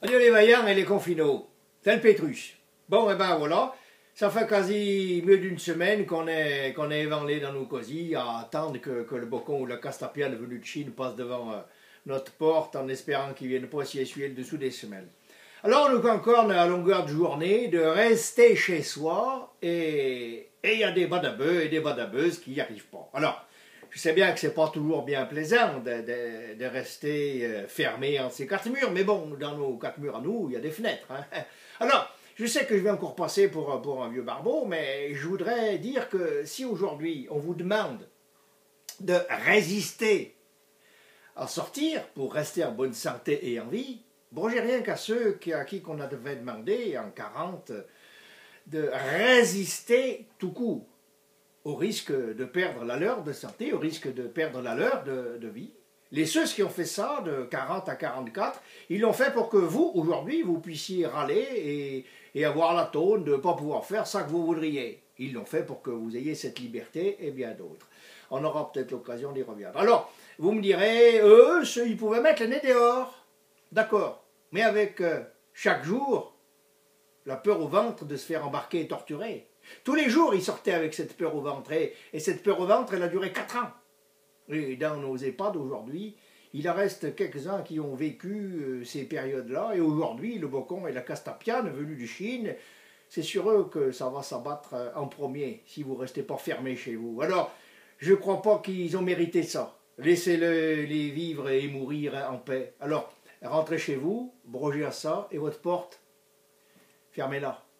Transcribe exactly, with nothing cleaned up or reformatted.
Adieu les vaillants et les confinaux, tel Pétrus. Bon, et ben voilà, ça fait quasi mieux d'une semaine qu'on est, qu'on est évanlé dans nos cosy à attendre que, que le bocon ou la castapiane venu de Chine passe devant euh, notre porte en espérant qu'il ne vienne pas s'y essuyer le dessous des semelles. Alors nous concordons à longueur de journée de rester chez soi et il y a des badabeux et des badabeuses qui n'y arrivent pas. Alors, je sais bien que c'est pas toujours bien plaisant de, de, de rester euh, fermé entre ces quatre murs, mais bon, dans nos quatre murs à nous, il y a des fenêtres. Hein. Alors, je sais que je vais encore passer pour, pour un vieux barbeau, mais je voudrais dire que si aujourd'hui on vous demande de résister à sortir pour rester en bonne santé et en vie, bon, j'ai rien qu'à ceux qui, à qui qu'on avait demandé en quarante de résister tout court, au risque de perdre la leur de santé, au risque de perdre la leur de, de vie. Les ceux qui ont fait ça de quarante à quarante-quatre, ils l'ont fait pour que vous, aujourd'hui, vous puissiez râler et, et avoir la tône de ne pas pouvoir faire ça que vous voudriez. Ils l'ont fait pour que vous ayez cette liberté et bien d'autres. On aura peut-être l'occasion d'y revenir. Alors, vous me direz, eux, ceux, ils pouvaient mettre le nez dehors. D'accord, mais avec euh, chaque jour, la peur au ventre de se faire embarquer et torturer. Tous les jours, ils sortaient avec cette peur au ventre. Et, et cette peur au ventre, elle a duré quatre ans. Et dans nos EHPAD aujourd'hui, il en reste quelques-uns qui ont vécu euh, ces périodes-là. Et aujourd'hui, le bocon et la castapiane venus de Chine, c'est sur eux que ça va s'abattre en premier, si vous ne restez pas fermés chez vous. Alors, je ne crois pas qu'ils ont mérité ça. Laissez-les les vivre et mourir en paix. Alors, rentrez chez vous, brogez à ça, et votre porte, fermez-la.